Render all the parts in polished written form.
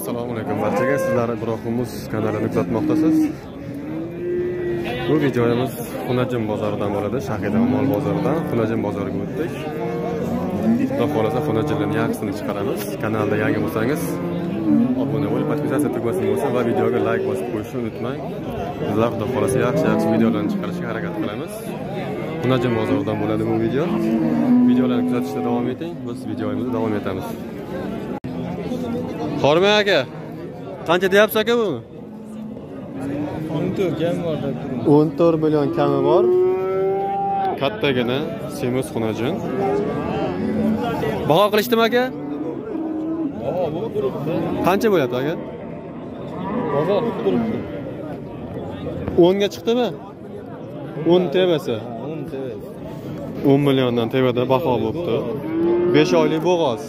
Assalomu alaykum barchaga. Sizlar Ibrohimuz kanalini kuzatmoqdasiz. Bu videomiz Xunajin bozoridan bo'ladi. Shahida mol bozoridan Xunajin bozoriga o'tdik. Xudo xolasa Xunajinlarning yaxshisini chiqaramiz. Kanalda yangi bo'lsangiz obuna bo'lib, podpisatsiya tugmasini bo'lsa va videoga like bosib qo'yishni unutmang. Bizlar xudo xolasa yaxshi videolarni chiqarishga harakat qilamiz. Xunajin bozoridan bo'ladi bu video. Videolarni kuzatishda davom eting. Biz videomizni davom etamiz. Xormay aka, qancha deyapsiz aka bu? 14 kam bor deb turibdi. 14 million kami bor. Kattagina semiz Xunajin. Baho qilishdimi aka? Baho bu turibdi. Qancha bo'lyapti aka? Bozor turibdi. 10 ga chiqdimi? 10 tebasi. 10 tebasi. 10 milliondan tebada baho bo'pti. 5 oylik bo'g'oz.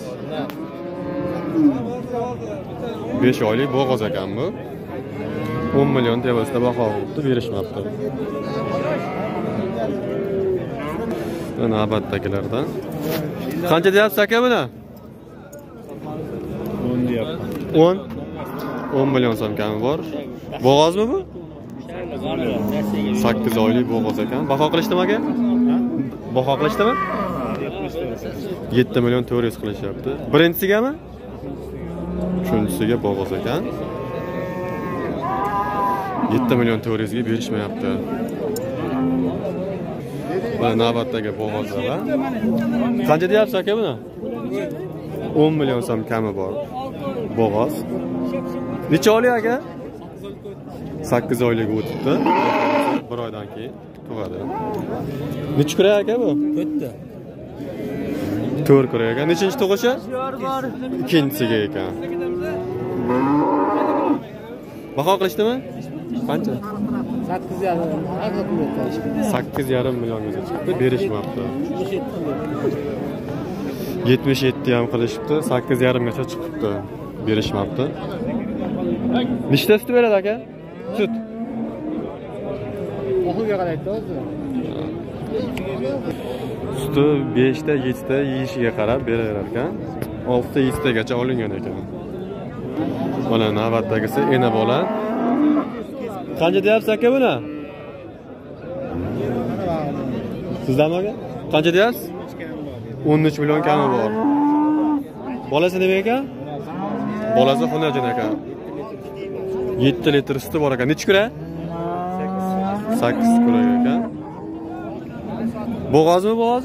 5 oylik bo'g'oz ekan bu. 10 million tebasida baho bo'pti, berishmabdi. Navbatdagilardan. Qancha deyapsiz aka buni? 10 deyapman. 10 million so'm kami bor. Bo'g'ozmi bu? 8 oylik bo'g'oz ekan. Baho qilishdimi aka? Baho qilishdimi? 7 million 400 qilishyapti. Birinchisigami? Uchinchisiga bo'g'oz ekan. 7 million 400 ga berishmayapti. Mana navbatdagi bo'g'ozlar. Qancha deyapsiz aka buni? 10 million so'm kami bor. Bo'g'oz. Necha oylik aka? 8 oylik o'tibdi. 1 oydan keyin tug'adi. Necha kurak aka bu? 4 kurak ekan. Nechinchi tug'ishi? Ikkinchisiga ekan. Baho qilishdimi? Qancha? 8,5 millionga chiqdi, berishmoqda. 77 ham qilishibdi, 8,5 gacha chiqibdi, berishmoqda. Nechta sut beradi aka? Sut. Oxirga qaraydi hozir. Suti 5 ta 7 ta yeyishiga qarab berar ekan. 6 ta 7 tagacha olingan ekan. Mana navbatdagisi ena bola. Qancha deyapsiz aka buni? Sizdan aka? Qancha deyapsiz? 13 million kami bor. Bolasi nima ekan? Bolasi Xunajin ekan. 7 litr suti bor ekan. Necha kurak? 8 kurak ekan. Bo'g'ozmi bo'g'oz?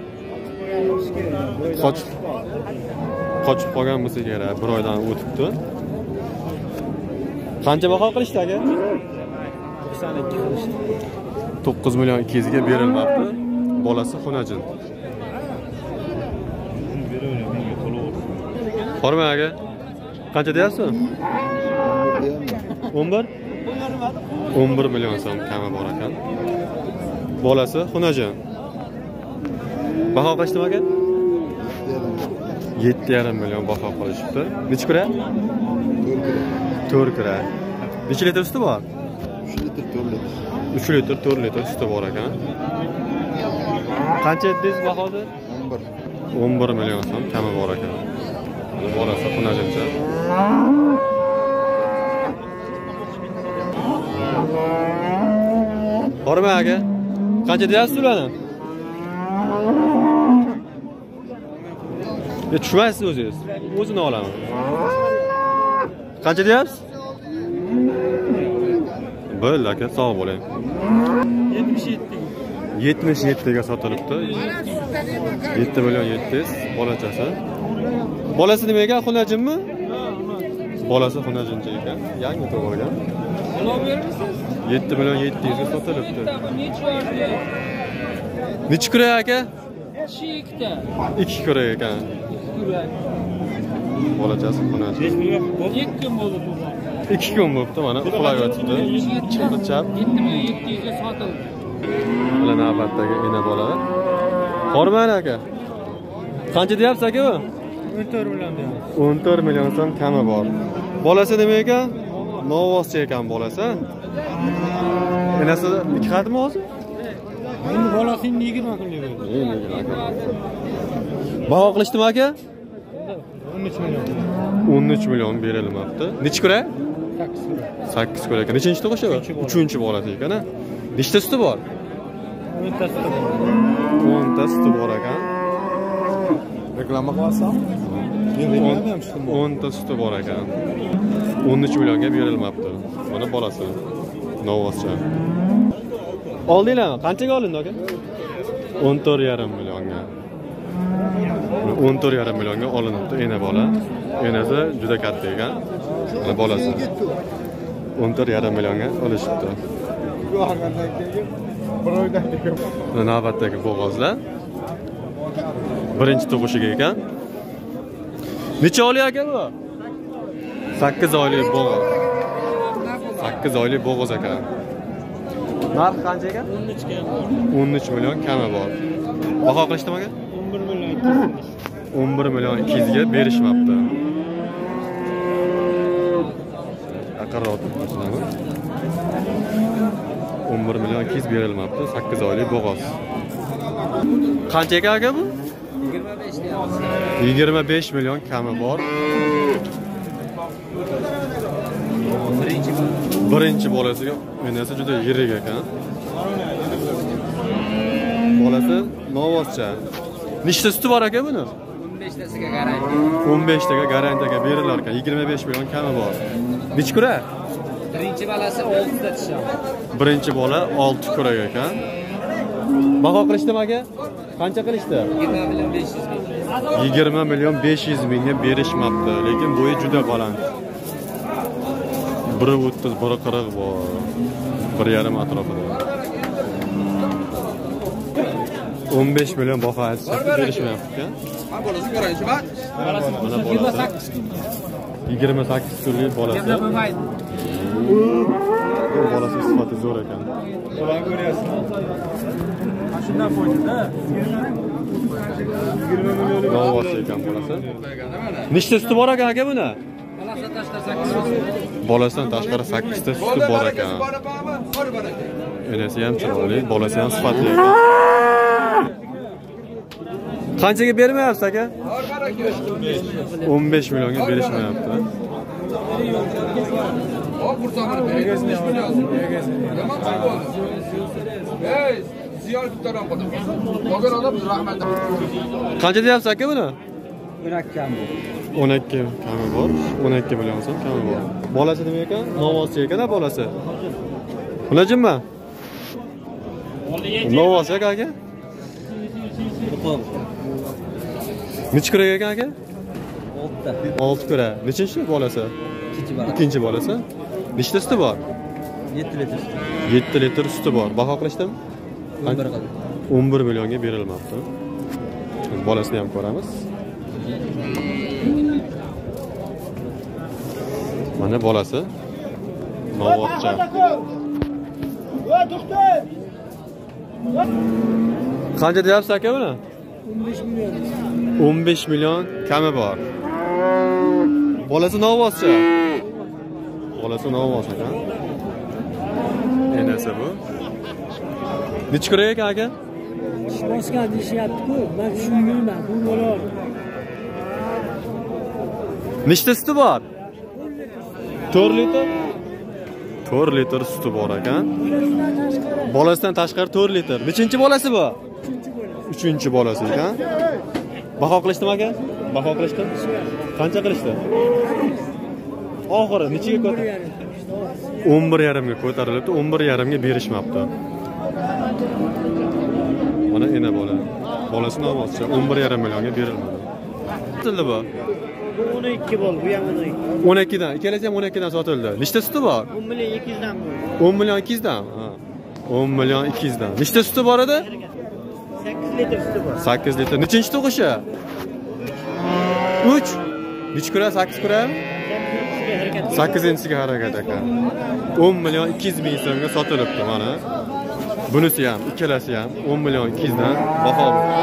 Qochib qolgan bo'lsa kerak, 1 oydan o'tibdi. Qancha baho qilishdi aka? 92 qilishdi. 9 million 200 ga berilmabdi. Bolasi Xunajin. Xormay aka. Qancha deyapsiz? 11? 11 million so'm kami bor ekan. Bolasi Xunajin. Baho qilishdimi aka? 7,5 million baho qilishibdi. Necha kurak? 4 kurak. Necha litr suti bor? 3 litr 4 litr suti bor ekan. Qancha dedingiz bahosi? 11 million so'm kami bor ekan. Bolasi Xunajincha. Xormay aka. Qancha deyapsiz ularni? Tushmaysiz o'zingiz. O'zini olaman. Qancha deyapsiz? Bo'ldi aka, sog' bo'ling. 77 ga sotilibdi. 7 million 700 bolachasi. Bolasi nima ekan? Xunajinmi? Bolasi Xunajincha ekan. Yangi tug'ilgan. Olov bermisiz? 7 million 700 ga sotilibdi. Necha kurak aka? 2 kurak ekan. Bolachasi Xunajin. 2 kun bo'ldi bu. 2 kun bo'libdi, mana uxlab yotibdi. Chap. 7 million 700 ga sotildi. Mana navbatdagi ena bola. Xormay aka. Qancha deyapsiz aka bu? 14 million deyapmiz. 14 million so'm kami bor. Bolasi nima ekan? Novvoschi ekan bolasi. Enasi 2 xatmi hozir? Endi bolasini 20 kunlik bo'ldi. Baho qilishdimi aka? 13 milyon. 13 milyon berilmoqda. Necha kura? 8 kilo. 8 kura ekan. Nechinchi tug'ishi bu? 3-chi bolasi ekan. Nechta suti bor? 10 ta suti bor. 10 ta suti bor ekan. Reklama qilasam? 10 ta suti bor ekan. 13 millionga berilmoqda. Mana bolasi. Novvoscha. Oldinglarmi? Qanchaga olindi aka? 14,5 millionga. 14,5 millionga olinibdi ena bola. Enasi juda katta ekan. Mana bolasi. 14,5 millionga olishibdi. Navbatdagi bo'g'ozlar. Birinchi tug'ishiga ekan. Necha oylik aka bu? 8 oylik bo'g'oz. 8 oylik bo'g'oz ekan. Narx qancha ekan? 13 ga bor. 13 million kami bor. Baho qilishdimi aka? 11 million. 11 million 200 ga berishmabdi. Aqarrot qilamiz. 11 million 200 berilmabdi. 8 oylik bo'g'oz. Qancha ekan aka bu? 25 million kami bor. Birinchi bolasiga enasi juda yirik ekan. Bolasi novvoscha. Nechta suti bor aka buni? 15 tasiga garantiya. 15 taga garantiyaga berilar ekan. 25 million kami bor. Necha kura? Birinchi balasi 6 ta tishi. Birinchi bola 6 kura ekan. Baho qilishdimi aka? Qancha qilishdi? 20 million 500 ming. 20 million 500 mingga berishmabdi, lekin bo'yi juda baland. 1.30, 1.40 bor. 1.5 atrofida. 15 million baho aytsa berishmayapti. Mana bolasi qaraychi, bak. Mana bolasi 28 kunlik bolasi. Bu bolasi sifati zo'r ekan. Ulan ko'ryapsiz. Shundan foydada 20 million. Novvos ekan bolasi. Nechta suti bor ekan aka buni? Balasi tashqari 8 Bolasidan tashqari 8 ta suti bor ekan. Enasi ham chiroyli, bolasi ham sifatli ekan. Qanchaga bermayapsiz aka? 15 millionga berishmayapti. Qancha deyapsiz aka buni? 12 kami bor. 12 million so'm kami bor. Bolasi nima ekan? Novvoschi ekan-a bolasi. Xunajimmi? Novvos aka aka? Necha kura ekan aka? 6 ta. 6 kura. Nechinchi bolasi? Ikkinchi bolasi. Nechta suti bor? 7 litr. 7 litr suti bor. Baho qilishdimi? 11 millionga berilmoqda. Bolasini ham ko'ramiz. Mana bolasi. Novvoscha. Qancha deyapsiz aka buni? 15 million. 15 million kami bor. Bolasi novvoscha. Bolasi novvos ekan. Enasi bu. Necha kura ekan aka? Bosgan deyishyapti-ku, men tushunmayman. Bu bola. Nechta suti bor? 4 litr. 4 litr suti bor ekan. Bolasidan tashqari 4 litr. Nechinchi bolasi bu? 3-chi bolasi ekan. Baho qilishdimi aka? Baho qilishdi? Qancha qilishdi? Oxiri nechiga ko'tarildi? 11,5 ga ko'tarilibdi. 11,5 ga berishmabdi. Mana ena bola. Bolasi novvoscha 11,5 millionga berilmadi. Sotildi bu. 12 bol, bu ham 12. 12 dan, ikkalasi ham 12 dan sotildi. Nechta suti bor? 10 million 200 dan bor. 10 million 200 dan. Ha. 10 million 200 dan. Nechta suti bor edi? 8 litr suti bor. 8 litr. Nechinchi tug'ishi? 3. Necha kura? 8 kura? 8-siga harakat ekan. 10 million 200 ming so'mga sotilibdi mana. Bunisi ham, ikkalasi ham 10 million 200 dan baho bo'ldi.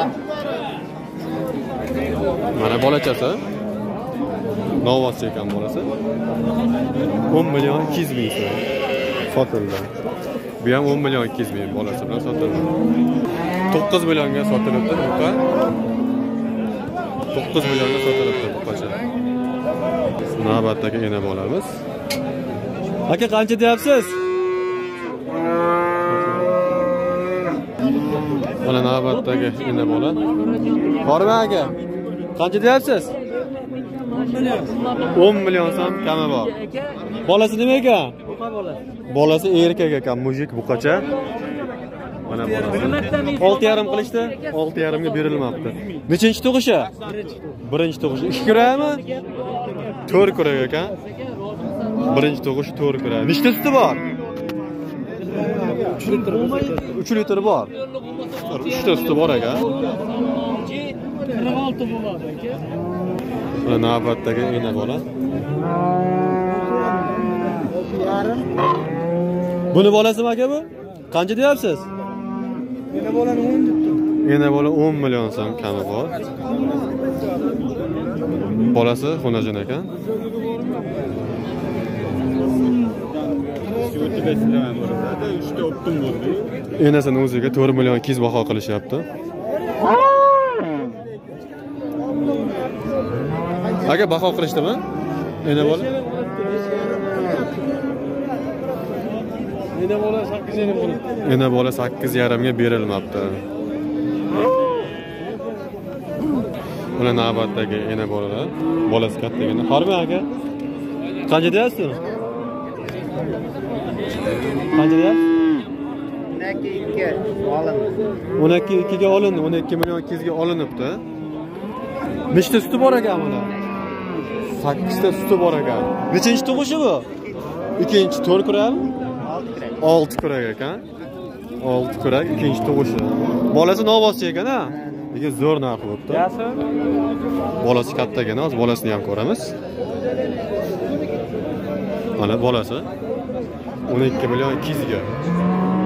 Mana bolachasi. Novvos ekan bolasi. 10 million 200 ming so'm sotildi. Bu ham 10 million 200 ming bolasi bilan sotildi. 9 millionga sotilibdi buqa. 9 millionga sotilibdi buqacha. Navbatdagi ena bolamiz. Aka qancha deyapsiz? Mana navbatdagi ena bola. Bormi aka? Qancha deyapsiz? 10 million so'm kami bor. Bolasi nima ekan? Buqa bolasi. Bolasi erkak ekan, mujik buqacha. Mana bolasi. 6,5 qilishdi, 6,5 ga berilmabdi. Nechinchi tug'ishi? Birinchi tug'ishi. 2 kurakmi? 4 kurak ekan. Birinchi tug'ish 4 kurak. Nechta suti bor? 3 litr bor. 3 ta suti bor ekan. 46 bo'ladi aka. Mana navbatdagi ena bola. Buni bolasimi aka bu? Qancha deyapsiz? Ena bolani 10 debdi. Ena bola 10 million so'm kami bor. Bolasi Xunojon ekan. Enasini o'ziga 4 million 200 baho qilishyapti. Aka baho qilishdimi? Ena bola? Ena bola 8,5 bo'ladi. Ena bola 8,5 ga berilmabdi. Mana navbatdagi ena bolalar. Bolasi kattagina. Harbi aka? Qancha deyapsiz? Qancha deyapsiz? 12 ga olindi. 12 million 200 ga olinibdi. Nechta suti bor ekan buni? 8 ta suti bor ekan. Nechinchi tug'ishi bu? Ikkinchi 4 kurakmi? 6 kurak ekan. 6 kurak ikkinchi tug'ishi. Bolasi novvoschi ekan-a? Lekin zo'r narx bo'pti. Bolasi kattagina, hozir bolasini ham ko'ramiz. Mana bolasi 12 million 200 ga.